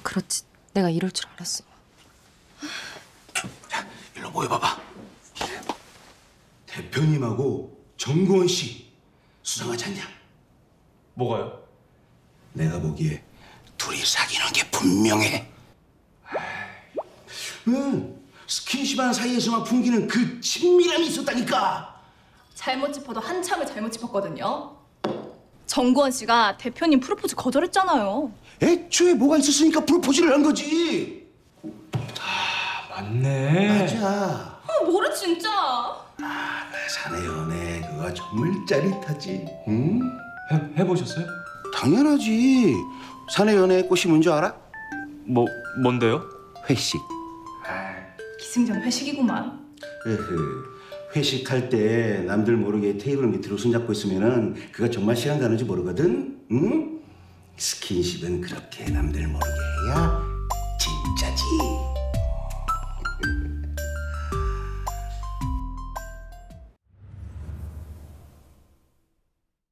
그렇지. 내가 이럴 줄 알았어. 자, 일로 모여봐봐. 대표님하고 정구원 씨 수상하지 않냐? 뭐가요? 내가 보기에 둘이 사귀는 게 분명해. 응, 스킨십한 사이에서만 풍기는 그 친밀함이 있었다니까. 잘못 짚어도 한참을 잘못 짚었거든요. 정구원 씨가 대표님 프로포즈 거절했잖아요. 애초에 뭐가 있었으니까 프로포즈를 한 거지. 맞네. 맞아. 뭐래 진짜. 사내 연애 그거 정말 짜릿하지. 응? 해보셨어요? 당연하지. 사내 연애의 꽃이 뭔지 알아? 뭔데요? 회식. 기승전 회식이구만. 회식할 때 남들 모르게 테이블 밑으로 손잡고 있으면은 그가 정말 시간 가는지 모르거든. 응? 스킨십은 그렇게 남들 모르게